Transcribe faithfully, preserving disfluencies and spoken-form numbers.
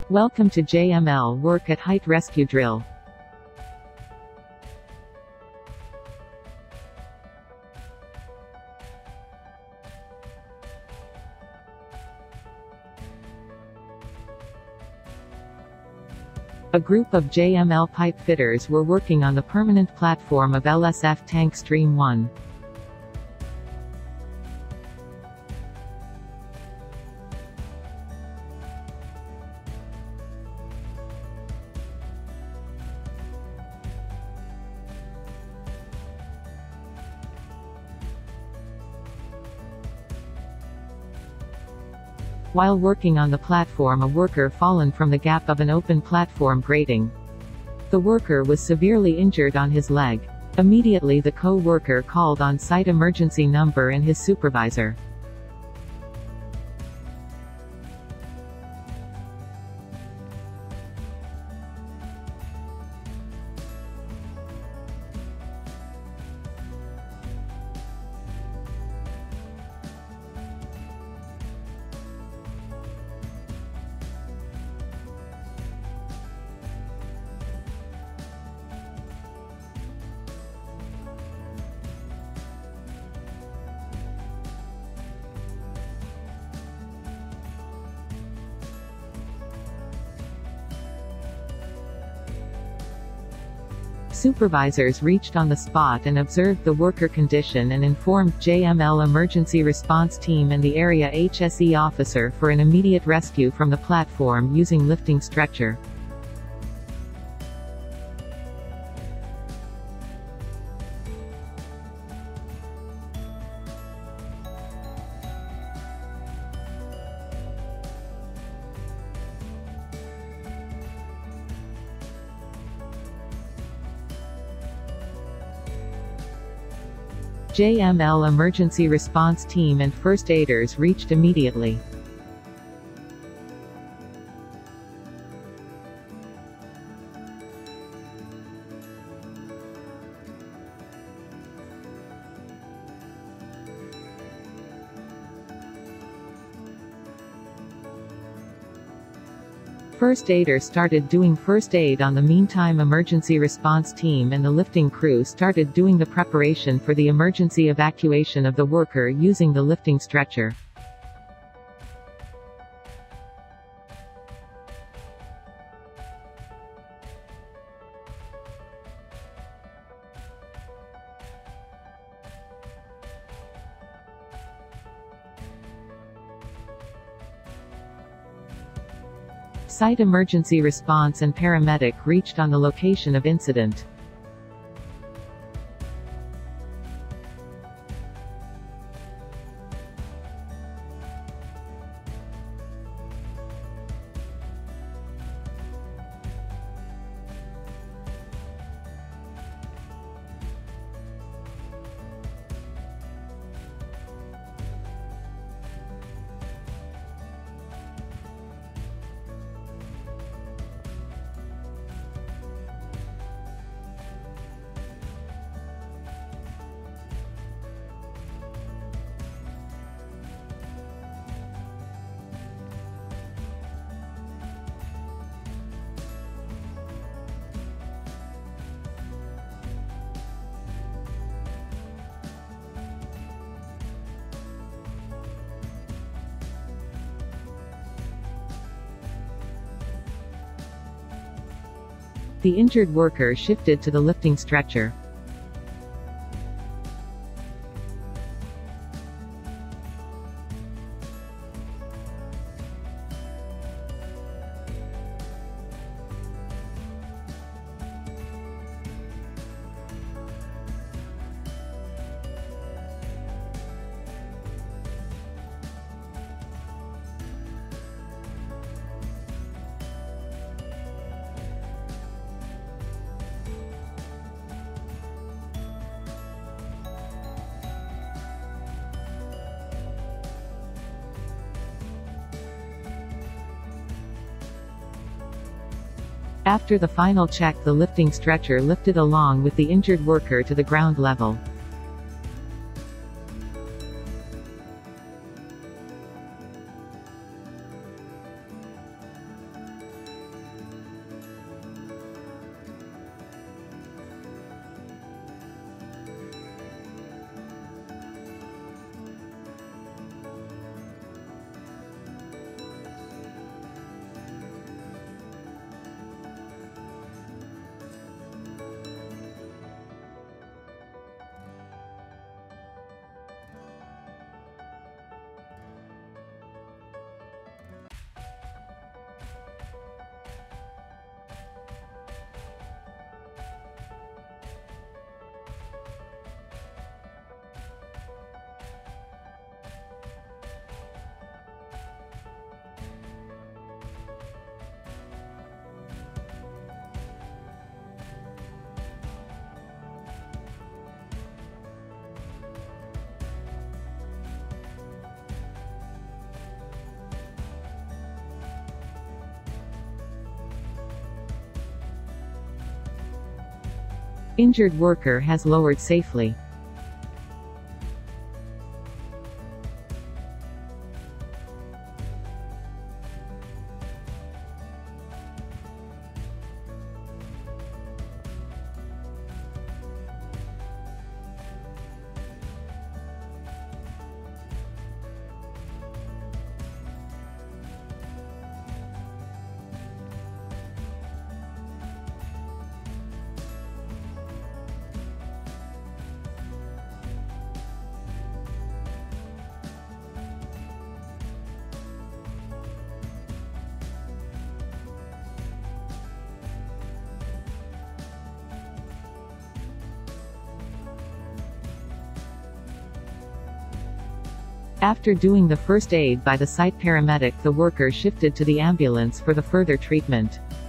Welcome to J M L Work at Height Rescue Drill. A group of J M L pipe fitters were working on the permanent platform of L S F Tank Stream one. While working on the platform, a worker fallen from the gap of an open platform grating. The worker was severely injured on his leg. Immediately the co-worker called on-site emergency number and his supervisor. Supervisors reached on the spot and observed the worker condition and informed J M L Emergency Response Team and the area H S E officer for an immediate rescue from the platform using lifting stretcher. J M L Emergency Response Team and first aiders reached immediately. First aider started doing first aid on the meantime emergency response team and the lifting crew started doing the preparation for the emergency evacuation of the worker using the lifting stretcher. Site emergency response and paramedic reached on the location of incident. The injured worker shifted to the lifting stretcher. After the final check, the lifting stretcher lifted along with the injured worker to the ground level. Injured worker has lowered safely. After doing the first aid by the site paramedic, the worker shifted to the ambulance for the further treatment.